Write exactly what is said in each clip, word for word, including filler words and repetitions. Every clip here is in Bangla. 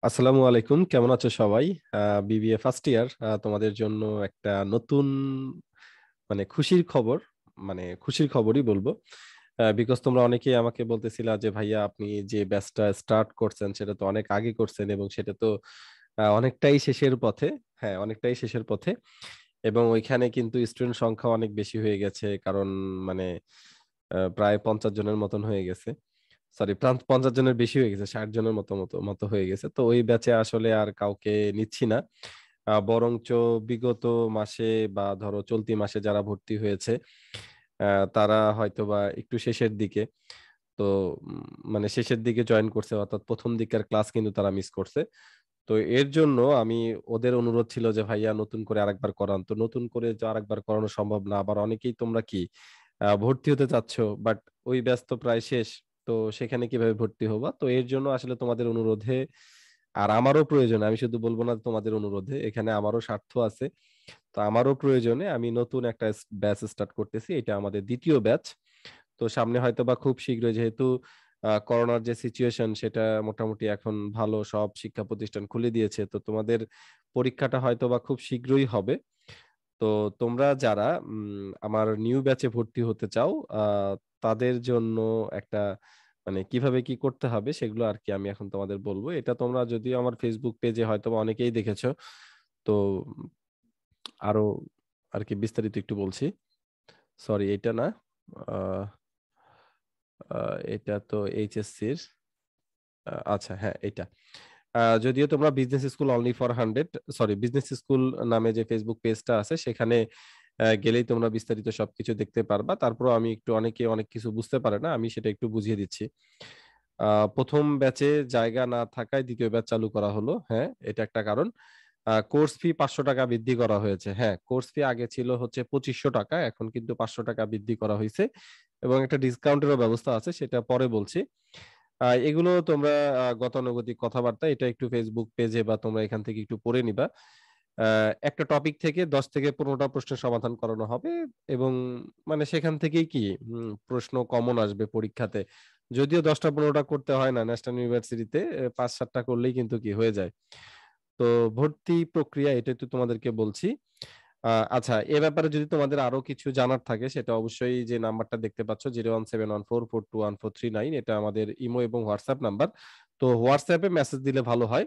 আসসালামু আলাইকুম, কেমন আছো সবাই? বিবিএ ফার্স্ট ইয়ার তোমাদের জন্য একটা নতুন মানে খুশির খবর, মানে খুশির খবরই বলবো। বিকজ তোমরা অনেকেই আমাকে বলতেছিলা যে ভাইয়া আপনি যে ব্যাচটা স্টার্ট করছেন সেটা তো অনেক আগে করছেন এবং সেটা তো আহ, অনেকটাই শেষের পথে। হ্যাঁ, অনেকটাই শেষের পথে এবং ওইখানে কিন্তু স্টুডেন্ট সংখ্যা অনেক বেশি হয়ে গেছে, কারণ মানে আহ, প্রায় পঞ্চাশ জনের মতন হয়ে গেছে। সরি, পঞ্চাশ জনের বেশি হয়ে গেছে, ষাট জনের মতো মতো মতো হয়ে গেছে। তো ওই ব্যাচে আসলে আর কাউকে নিচ্ছি না। আহ, বরঞ্চ বিগত মাসে বা ধরো চলতি মাসে যারা ভর্তি হয়েছে আহ, তারা হয়তো বা একটু শেষের দিকে, তো উম, মানে শেষের দিকে জয়েন করছে, অর্থাৎ প্রথম দিকের ক্লাস কিন্তু তারা মিস করছে। তো এর জন্য আমি ওদের অনুরোধ ছিল যে ভাইয়া নতুন করে আরেকবার করান। তো নতুন করে যে আরেকবার করানো সম্ভব না, আবার অনেকেই তোমরা কি আহ, ভর্তি হতে চাচ্ছ, বাট ওই ব্যাচ তো প্রায় শেষ। তো সেখানে কিভাবে ভর্তি হবা? তো এর জন্য আসলে তোমাদের অনুরোধে আর আমারও প্রয়োজন, আমি শুধু বলবো না তোমাদের অনুরোধে, এখানে আমারও স্বার্থ আছে। তো আমারও প্রয়োজনে আমি নতুন একটা ব্যাচ স্টার্ট করতেছি, এটা আমাদের দ্বিতীয় ব্যাচ। তো সামনে হয়তো বা খুব শীঘ্রই, যেহেতু আহ, করোনার যে সিচুয়েশন সেটা মোটামুটি এখন ভালো, সব শিক্ষা প্রতিষ্ঠান খুলে দিয়েছে, তো তোমাদের পরীক্ষাটা হয়তো বা খুব শীঘ্রই হবে। তো তোমরা যারা উম, আমার নিউ ব্যাচে ভর্তি হতে চাও, আহ, তাদের জন্য একটা মানে কিভাবে কি করতে হবে সেগুলো আর কি আমি এখন তোমাদের বলবো। এটা তোমরা যদিও আমার ফেসবুক পেজে হয়তো বা অনেকেই দেখেছো। তো আরো আর কি বিস্তারিত একটু বলছি। সরি, এটা না, আহ, আহ, এটা তো এইচএসসির। আচ্ছা, হ্যাঁ, এটা আহ, যদিও তোমরা business school only for hundred, sorry business school নামে যে ফেসবুক পেজটা আছে সেখানে আহ, গেলেই তোমরা বিস্তারিত সবকিছু দেখতে পারবা। তারপর আমি একটু, অনেকে অনেক কিছু বুঝতে পারে না, আমি সেটা একটু বুঝিয়ে দিচ্ছি। আহ, প্রথম ব্যাচে জায়গা না থাকায় দ্বিতীয় ব্যাচ চালু করা হলো, হ্যাঁ এটা একটা কারণ। কোর্স ফি পাঁচশো টাকা বৃদ্ধি করা হয়েছে। হ্যাঁ, কোর্স ফি আগে ছিল হচ্ছে পঁচিশশো টাকা, এখন কিন্তু পাঁচশো টাকা বৃদ্ধি করা হয়েছে এবং একটা ডিসকাউন্টেরও ব্যবস্থা আছে, সেটা পরে বলছি। আহ, এগুলো তোমরা আহ, গতানুগতিক কথাবার্তা, এটা একটু ফেসবুক পেজে বা তোমরা এখান থেকে একটু পড়ে নিবা। আহ, একটা টপিক থেকে দশ থেকে পনেরোটা প্রশ্নের সমাধান করানো হবে এবং মানে সেখান থেকেই কি উম, প্রশ্ন কমন আসবে পরীক্ষাতে। যদিও দশটা পনেরোটা করতে হয় না, ন্যাশনাল ইউনিভার্সিটিতে আহ, পাঁচ সাতটা করলেই কিন্তু কি হয়ে যায়। তো ভর্তি প্রক্রিয়া এটাই তো তোমাদেরকে বলছি। আহ, আচ্ছা, এ ব্যাপারে যদি তোমাদের আরো কিছু জানার থাকে সেটা অবশ্যই, যে নাম্বারটা দেখতে পাচ্ছ zero one seven one four four two one four three nine, এটা আমাদের ইমো এবং হোয়াটসঅ্যাপ নাম্বার। তো হোয়াটসঅ্যাপে মেসেজ দিলে ভালো হয়,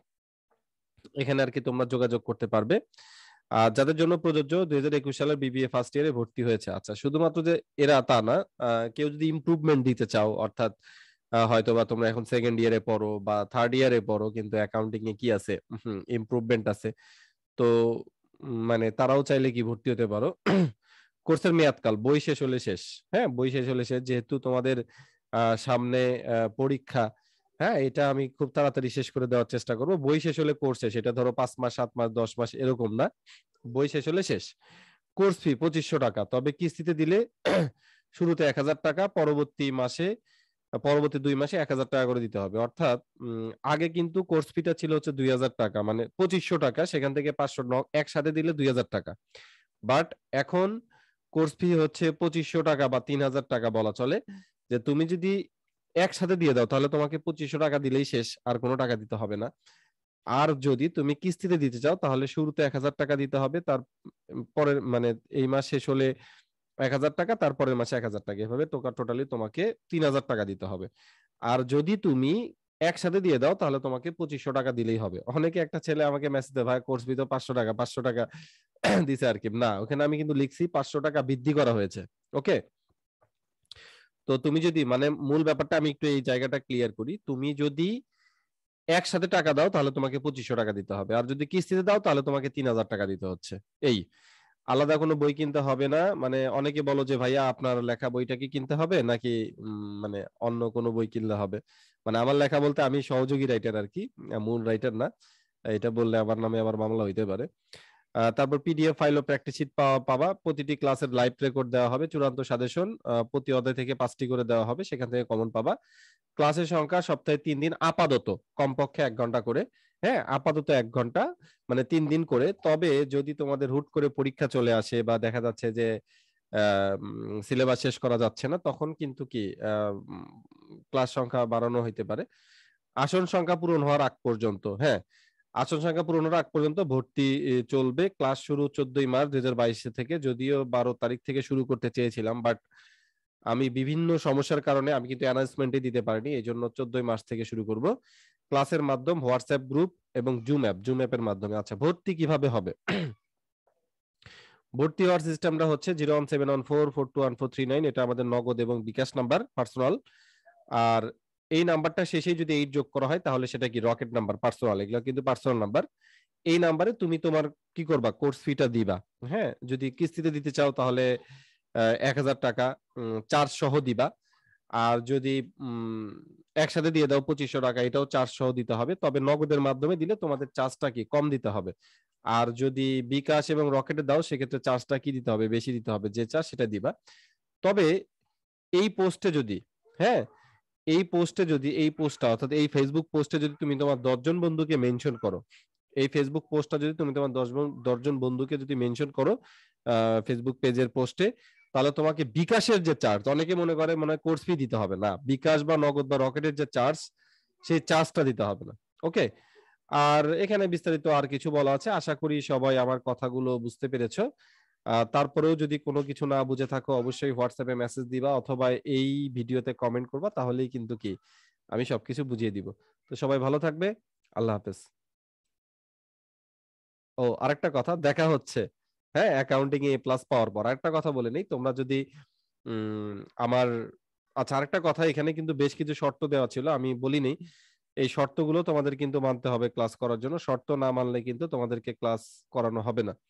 এখানে আর কি তোমরা যোগাযোগ করতে পারবে। আর যাদের জন্য প্রযোজ্য দুই হাজার একুশ সালের বিবিএ ফার্স্ট ইয়ারে ভর্তি হয়েছে, আচ্ছা শুধুমাত্র যে এরা তা না, আহ, কেউ যদি ইমপ্রুভমেন্ট দিতে চাও, অর্থাৎ আহ, হয়তো বা তোমরা এখন সেকেন্ড ইয়ারে পড়ো বা থার্ড ইয়ারে পড়ো, কিন্তু অ্যাকাউন্টিং এ কি আছে, ইমপ্রুভমেন্ট আছে। তো উম, মানে তারাও চাইলে কি ভর্তি হতে পারো। কোর্সের মেয়াদকাল বই শেষ হলে শেষ। হ্যাঁ, বই শেষ হলে শেষ, যেহেতু তোমাদের আহ, সামনে আহ, পরীক্ষা। হ্যাঁ, এটা আমি খুব তাড়াতাড়ি শেষ করে দেওয়ার চেষ্টা করবো। বই শেষ হলে কোর্স শেষ, এটা ধরো পাঁচ মাস সাত মাস দশ মাস এরকম না, বই শেষ হলে শেষ। কোর্স ফি পঁচিশশো টাকা, তবে কিস্তিতে দিলে শুরুতে এক হাজার টাকা, পরবর্তী মাসে পরবর্তী দুই মাসে এক হাজার টাকা করে দিতে হবে। অর্থাৎ উম, আগে কিন্তু কোর্স ফিটা ছিল হচ্ছে দুই হাজার টাকা, মানে পঁচিশশো টাকা, সেখান থেকে পাঁচশো একসাথে দিলে দুই হাজার টাকা। বাট এখন কোর্স ফি হচ্ছে পঁচিশশো টাকা বা তিন হাজার টাকা বলা চলে। যে তুমি যদি একসাথে দিয়ে দাও তাহলে তোমাকে পঁচিশশো টাকা দিলেই শেষ, আর কোনো টাকা দিতে হবে না। আর যদি তুমি কিস্তিতে দিতে চাও তাহলে শুরুতে এক হাজার টাকা দিতে হবে, তার পরের মানে এই মাস শেষ হলে এক হাজার টাকা, তারপরের মাসে এক হাজার টাকা, এভাবে টোটালি তোমাকে তিন হাজার টাকা দিতে হবে। আর যদি তুমি একসাথে দিয়ে দাও তাহলে তোমাকে পঁচিশশো টাকা দিলেই হবে। অনেকে, একটা ছেলে আমাকে মেসেজ দেয়, ভাই কোর্স ফি তো পাঁচশো টাকা, পাঁচশো টাকা দিছে আর কি। না, ওখানে আমি কিন্তু লিখছি পাঁচশো টাকা বৃদ্ধি করা হয়েছে। ওকে, তো তুমি যদি মানে মূল ব্যাপারটা আমি একটু এই জায়গাটা ক্লিয়ার করি, তুমি যদি একসাথে টাকা দাও তাহলে তোমাকে পঁচিশশো টাকা দিতে হবে, আর যদি কিস্তিতে দাও তাহলে তোমাকে তিন হাজার টাকা দিতে হচ্ছে। এই, আলাদা কোনো বই কিনতে হবে না। মানে অনেকে বলো যে ভাইয়া আপনার লেখা বইটা কি কিনতে হবে নাকি উম, মানে অন্য কোনো বই কিনলে হবে। মানে আমার লেখা বলতে আমি সহযোগী রাইটার আর কি, মূল রাইটার না। এটা বললে আমার নামে আবার মামলা হইতে পারে। আহ, তারপর পিডিএফ ফাইল ও প্র্যাকটিস শিট পাওয়া পাবা। প্রতিটি ক্লাসের লাইভ রেকর্ড দেওয়া হবে, চূড়ান্ত সাজেশন প্রতি অধ্যায় থেকে পাঁচটি করে দেওয়া হবে, সেখান থেকে কমন পাবা। ক্লাসের সংখ্যা সপ্তাহে তিন দিন, আপাতত কমপক্ষে এক ঘন্টা করে। হ্যাঁ, আপাতত এক ঘন্টা, মানে তিন দিন করে। তবে যদি তোমাদের হুট করে পরীক্ষা চলে আসে বা দেখা যাচ্ছে যে সিলেবাস শেষ করা যাচ্ছে না, তখন কিন্তু কি ক্লাস সংখ্যা বাড়ানো হইতে পারে। আসন সংখ্যা পূরণ হওয়ার আগ পর্যন্ত, হ্যাঁ আসন সংখ্যা পূরণ হওয়ার আগ পর্যন্ত ভর্তি চলবে। ক্লাস শুরু চোদ্দই মার্চ দুই হাজার বাইশ থেকে, যদিও বারো তারিখ থেকে শুরু করতে চেয়েছিলাম, বাট আমি বিভিন্ন সমস্যার কারণে আমি কিন্তু অ্যানাউন্সমেন্টই দিতে পারিনি, এই জন্য চোদ্দই মার্চ থেকে শুরু করব। ক্লাসের মাধ্যম হোয়াটসঅ্যাপ গ্রুপ এবং জুম অ্যাপ, জুম অ্যাপের মাধ্যমে। আচ্ছা ভর্তি কিভাবে হবে? ভর্তি হওয়ার সিস্টেমটা হচ্ছে zero one seven one four four two one four three nine, এটা আমাদের নগদ এবং বিকাশ নাম্বার পার্সোনাল। আর এই নাম্বারটা শেষে যদি এইট যোগ করা হয় তাহলে সেটা কি রকেট নাম্বার পার্সোনাল, এগুলো কিন্তু পার্সোনাল নাম্বার। এই নাম্বারে তুমি তোমার কি করবা, কোর্স ফিটা দিবা। হ্যাঁ যদি কিস্তিতে দিতে চাও তাহলে এক হাজার টাকা চার্জ সহ দিবা। আর যদি উম একসাথে দিয়ে দাও পঁচিশশো টাকা, এটাও চার্জ সহ দিতে হবে। তবে নগদের মাধ্যমে দিলে তোমাদের চার্জটা কি কম দিতে হবে। আর যদি বিকাশ এবং রকেটে দাও সেক্ষেত্রে চার্জটা কি দিতে হবে, বেশি দিতে হবে, যে চার্জ সেটা দিবা। তবে এই পোস্টে যদি, হ্যাঁ এই পোস্টে যদি, এই পোস্টটা অর্থাৎ এই ফেসবুক পোস্টে যদি তুমি তোমার দশজন বন্ধুকে মেনশন করো, এই ফেসবুক পোস্টটা যদি তুমি তোমার দশ দশজন বন্ধুকে যদি মেনশন করো ফেসবুক পেজের পোস্টে, তাহলে তোমাকে বিকাশের যে চার্জ, অনেকে মনে করে মনে হয় কোর্স ফি দিতে হবে না, বিকাশ বা নগদ বা রকেটের যে চার্জ সেই চার্জটা দিতে হবে না। ওকে, আর এখানে বিস্তারিত আর কিছু বলা আছে। আশা করি সবাই আমার কথাগুলো বুঝতে পেরেছো। আহ, তারপরেও যদি কোনো কিছু না বুঝে থাকো অবশ্যই হোয়াটসঅ্যাপে মেসেজ দিবা অথবা এই ভিডিওতে কমেন্ট করবা, তাহলেই কিন্তু কি আমি সবকিছু বুঝিয়ে দিব। তো সবাই ভালো থাকবে, আল্লাহ হাফেজ। ও আরেকটা কথা, দেখা হচ্ছে হ্যাঁ অ্যাকাউন্টিং এ প্লাস পাওয়ার পর। আরেকটা কথা বলে নেই, তোমরা যদি উম আমার, আচ্ছা আরেকটা কথা, এখানে কিন্তু বেশ কিছু শর্ত দেওয়া ছিল আমি বলিনি, এই শর্তগুলো তোমাদের কিন্তু মানতে হবে ক্লাস করার জন্য। শর্ত না মানলে কিন্তু তোমাদেরকে ক্লাস করানো হবে না।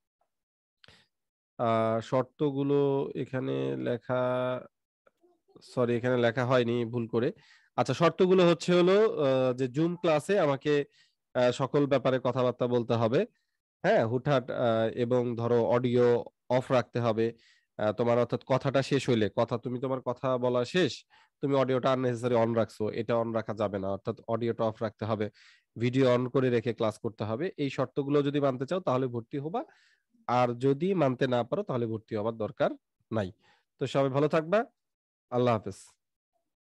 আহ শর্তগুলো এখানে লেখা, সরি এখানে লেখা হয়নি ভুল করে। আচ্ছা শর্তগুলো হচ্ছে হলো আহ, যে জুম ক্লাসে আমাকে আহ, সকল ব্যাপারে কথাবার্তা বলতে হবে, হ্যাঁ হুটহাট, আহ, এবং ধরো অডিও অফ রাখতে হবে। আহ, তোমার অর্থাৎ কথাটা শেষ হইলে, কথা তুমি তোমার কথা বলা শেষ, তুমি অডিওটা আননেসেসারি অন রাখছো, এটা অন রাখা যাবে না, অর্থাৎ অডিওটা অফ রাখতে হবে, ভিডিও অন করে রেখে ক্লাস করতে হবে। এই শর্তগুলো যদি মানতে চাও তাহলে ভর্তি হবা, আর যদি মানতে না পারো তাহলে ভর্তি হবার দরকার নাই। তো সবাই ভালো থাকবা, আল্লাহ হাফেজ।